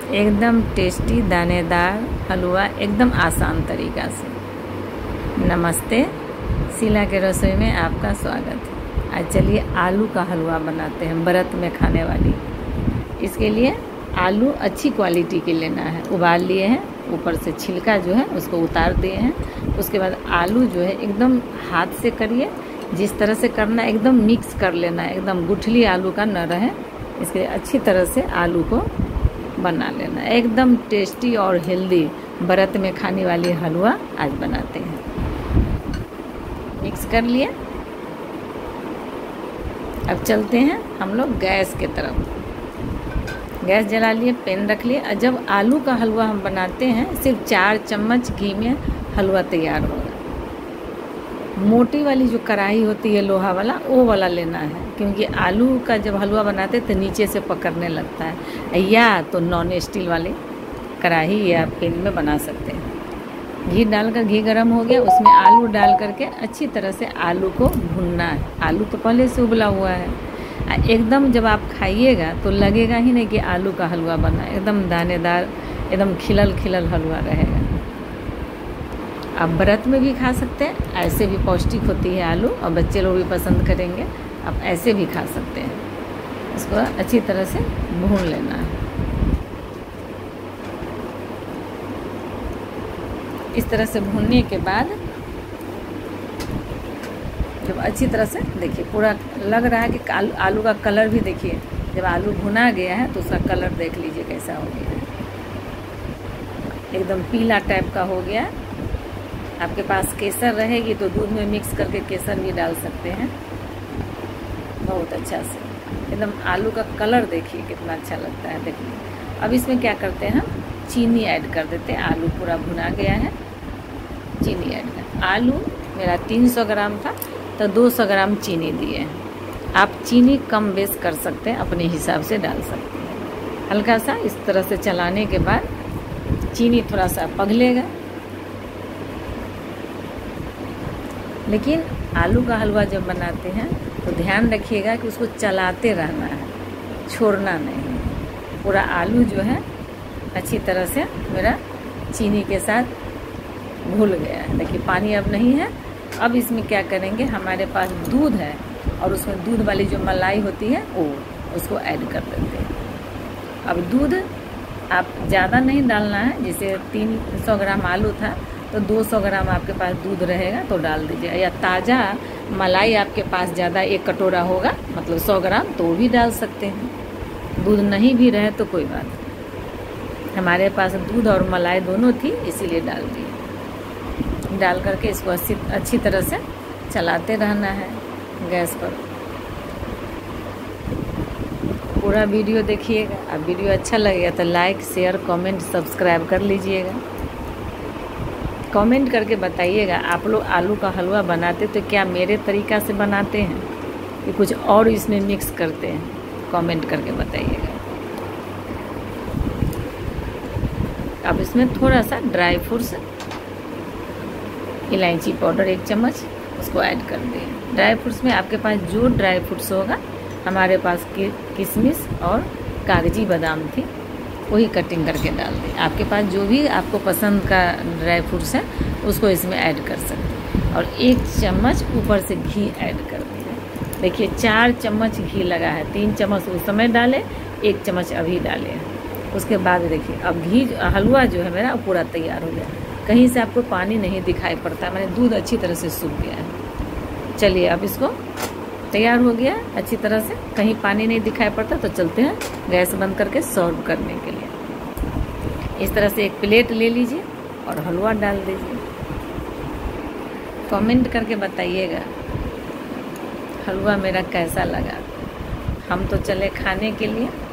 एकदम टेस्टी दानेदार हलवा एकदम आसान तरीका से। नमस्ते, शीला के रसोई में आपका स्वागत है। आज चलिए आलू का हलवा बनाते हैं, व्रत में खाने वाली। इसके लिए आलू अच्छी क्वालिटी के लेना है। उबाल लिए हैं, ऊपर से छिलका जो है उसको उतार दिए हैं। उसके बाद आलू जो है एकदम हाथ से करिए, जिस तरह से करना है एकदम मिक्स कर लेना है, एकदम गुठली आलू का न रहे। इसके लिए अच्छी तरह से आलू को बना लेना है। एकदम टेस्टी और हेल्दी व्रत में खाने वाली हलवा आज बनाते हैं। मिक्स कर लिए। अब चलते हैं हम लोग गैस के तरफ। गैस जला लिए, पैन रख लिए। और जब आलू का हलवा हम बनाते हैं, सिर्फ 4 चम्मच घी में हलवा तैयार होगा। मोटी वाली जो कढ़ाई होती है लोहा वाला, वो वाला लेना है, क्योंकि आलू का जब हलवा बनाते हैं तो नीचे से पकड़ने लगता है। या तो नॉन स्टील वाली कढ़ाई या पैन में बना सकते हैं। घी डालकर, घी गर्म हो गया, उसमें आलू डाल करके अच्छी तरह से आलू को भूनना है। आलू तो पहले से उबला हुआ है। एकदम जब आप खाइएगा तो लगेगा ही नहीं कि आलू का हलवा बना। एकदम दानेदार, एकदम खिलल खिलल हलवा रहेगा। आप व्रत में भी खा सकते हैं, ऐसे भी पौष्टिक होती है आलू, और बच्चे लोग भी पसंद करेंगे। आप ऐसे भी खा सकते हैं। इसको अच्छी तरह से भून लेना है। इस तरह से भूनने के बाद जब अच्छी तरह से देखिए, पूरा लग रहा है कि आलू का कलर भी देखिए, जब आलू भुना गया है तो उसका कलर देख लीजिए कैसा हो गया है। एकदम पीला टाइप का हो गया। आपके पास केसर रहेगी तो दूध में मिक्स करके केसर भी डाल सकते हैं। बहुत अच्छा से एकदम आलू का कलर देखिए कितना अच्छा लगता है। देखिए अब इसमें क्या करते हैं, हम चीनी ऐड कर देते हैं। आलू पूरा भुना गया है, चीनी ऐड कर। आलू मेरा 300 ग्राम था तो 200 ग्राम चीनी दिए हैं। आप चीनी कम बेस कर सकते हैं, अपने हिसाब से डाल सकते हैं। हल्का सा इस तरह से चलाने के बाद चीनी थोड़ा सा पघलेगा। लेकिन आलू का हलवा जब बनाते हैं तो ध्यान रखिएगा कि उसको चलाते रहना है, छोड़ना नहीं। पूरा आलू जो है अच्छी तरह से मेरा चीनी के साथ घुल गया है। देखिए पानी अब नहीं है। अब इसमें क्या करेंगे, हमारे पास दूध है और उसमें दूध वाली जो मलाई होती है वो उसको ऐड कर देते हैं। अब दूध आप ज़्यादा नहीं डालना है। जैसे 300 ग्राम आलू था तो 200 ग्राम आपके पास दूध रहेगा तो डाल दीजिए। या ताज़ा मलाई आपके पास ज़्यादा 1 कटोरा होगा, मतलब 100 ग्राम, तो भी डाल सकते हैं। दूध नहीं भी रहे तो कोई बात नहीं। हमारे पास दूध और मलाई दोनों थी, इसीलिए डाल दिए। डाल करके इसको अच्छी तरह से चलाते रहना है गैस पर। पूरा वीडियो देखिएगा। अब वीडियो अच्छा लगेगा तो लाइक, शेयर, कमेंट, सब्सक्राइब कर लीजिएगा। कमेंट करके बताइएगा आप लोग आलू का हलवा बनाते तो क्या मेरे तरीका से बनाते हैं कि कुछ और इसमें मिक्स करते हैं। कमेंट करके बताइएगा। अब इसमें थोड़ा सा ड्राई फ्रूट्स, इलायची पाउडर 1 चम्मच, उसको ऐड कर दें। ड्राई फ्रूट्स में आपके पास जो ड्राई फ्रूट्स होगा, हमारे पास किशमिश और कागजी बादाम थी, वही कटिंग करके डाल दें। आपके पास जो भी आपको पसंद का ड्राई फ्रूट्स है उसको इसमें ऐड कर सकते हैं। और 1 चम्मच ऊपर से घी ऐड कर दें। देखिए 4 चम्मच घी लगा है। 3 चम्मच उस समय डाले, 1 चम्मच अभी डाले। उसके बाद देखिए अब घी हलवा जो है मेरा पूरा तैयार हो गया। कहीं से आपको पानी नहीं दिखाई पड़ता। मैंने दूध अच्छी तरह से सूख गया है। चलिए अब इसको तैयार हो गया अच्छी तरह से, कहीं पानी नहीं दिखाई पड़ता। तो चलते हैं गैस बंद करके सर्व करने के लिए। इस तरह से एक प्लेट ले लीजिए और हलवा डाल दीजिए। कमेंट करके बताइएगा हलवा मेरा कैसा लगा। हम तो चले खाने के लिए।